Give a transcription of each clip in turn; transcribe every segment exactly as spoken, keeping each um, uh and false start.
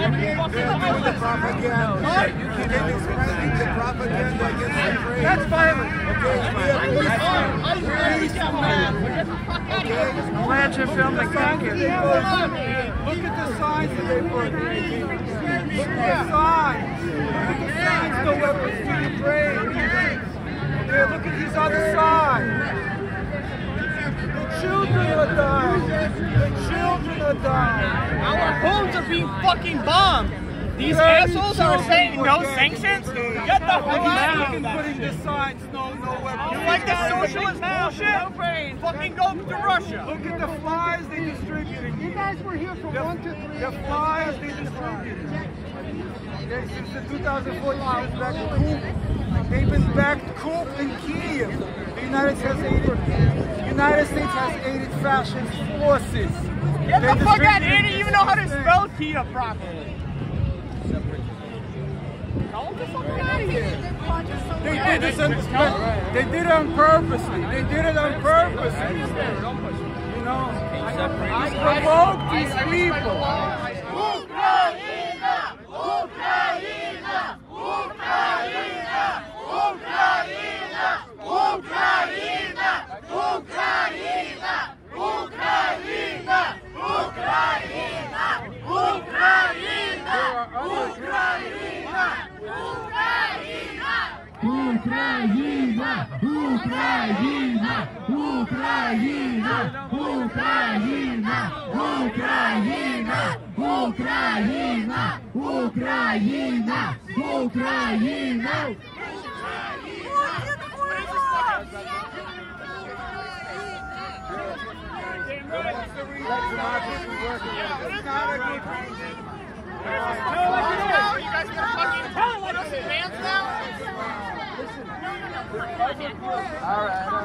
the propaganda. The propaganda against Ukraine. That's violent. Okay, Glad you filmed the content. look at the signs that they put. Look at the signs. Look at the signs, no weapons to Ukraine. Okay, look at these other signs. The children are dying. The children are dying. Our homes are being fucking bombed. These assholes are saying no sanctions? Get the hell out of here! Putting the signs, no, no weapons. You like the socialist bullshit? Fucking go to Russia. Look at the flyers they distributed. You guys were here from one to three. The flyers they distributed. Okay, since the two thousand fourteen back to coup, they've been backed coup in Kiev. The United States has aided. The United States has aided fascist forces. Get the fuck out! They didn't even know how to spell Kiev properly. Get the fuck out of here. They did this on, they did it on purpose. They did it on purpose. You know, I provoke these people. Ukraina! Ukraina! Ukraina! Ukraina! Ukraina! Ukraina! Ukraina! Ukraina! Ukraina! Ukraina! Ukraina! Ukraina! Ukraina! Ukraina! Ukraina! Ukraina! Ukraina! Ukraina! You guys gonna fucking let us advance now? All right, all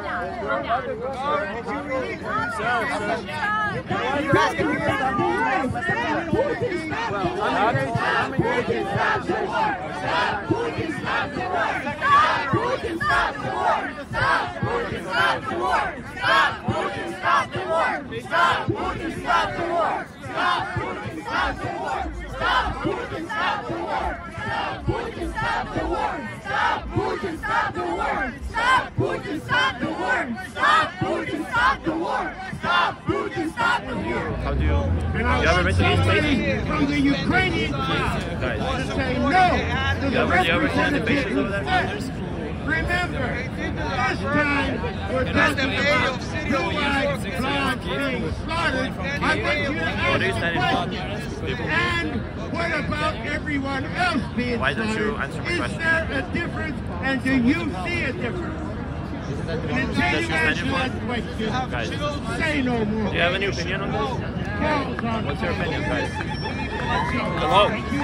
How do you, you ever been to these places? From the Ukrainian Guys, to say no to you the ever, you ever seen the bases over there? Remember, this time we're talking about Jewish blood being slaughtered. I want you to What are you ask standing questions. for? And what about everyone else being Why don't you slaughtered? answer my Is question? there a difference, and do you see a difference? And until you answer that question, Guys, say no more. do you have any opinion on this? Calls on What's your opinion, guys? Hello?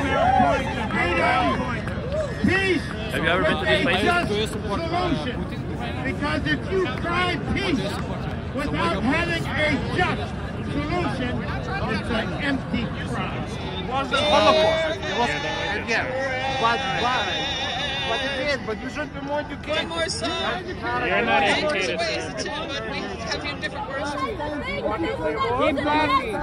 Peace. Have you ever been to these A places? just solution. Because if you try peace without having a just solution, it's an empty cry. It was the Holocaust. It was, yeah. But, but, but it is, but you should be more educated. One more song. You're not educated. Ways to, but we have different words to it. Keep laughing.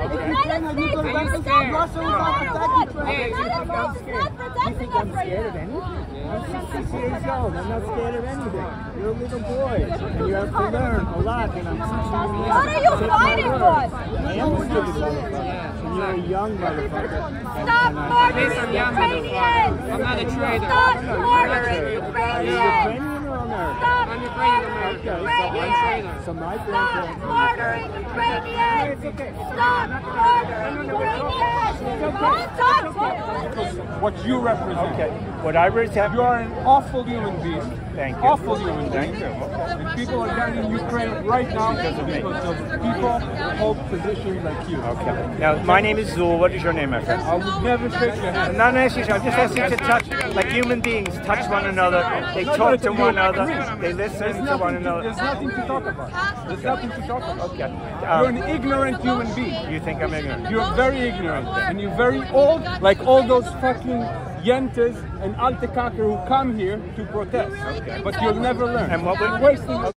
Hey, you think I'm scared? You think I'm scared of anything? I'm sixty-six years old. I'm not scared of anything. You're a little boy, and you have to learn a lot. And I'm teaching you. What are you fighting for? I am a stupid motherfucker, and you're a young motherfucker. Stop murdering Ukrainians! I'm not a traitor. Stop murdering You're Ukrainians! Ukrainian or American? Stop I'm Ukrainian murdering American. Ukrainians! So my Stop grandparents. murdering Ukrainians! Stop murdering Ukrainians! Don't talk to me! What you represent. Okay. What I represent. You are an awful human being. Thank you. Awful human being. Thank you. And people are dying in Ukraine right now because of people who hold positions like you. Okay. Now, my name is Zul. What is your name, my friend? I would never shake your hand. I'm not asking you. I'm just asking you to touch, like human beings, touch one another. They talk to one another. They listen to one another. There's nothing to talk about. There's nothing to talk about. Okay. You're Um, an ignorant human being. you think I'm ignorant? You're very ignorant. And you're very old, like all those fucking Yentas and Alte Kaker who come here to protest. But you'll never learn. And what would- You're wasting